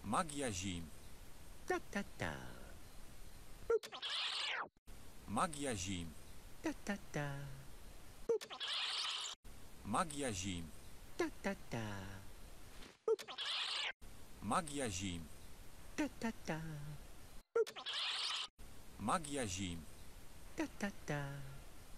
Magia zim. Ta ta ta. Magia zim. Ta ta ta. Magia zim. Ta ta ta. Magia zim. Ta ta ta. Magia zim. Ta ta ta.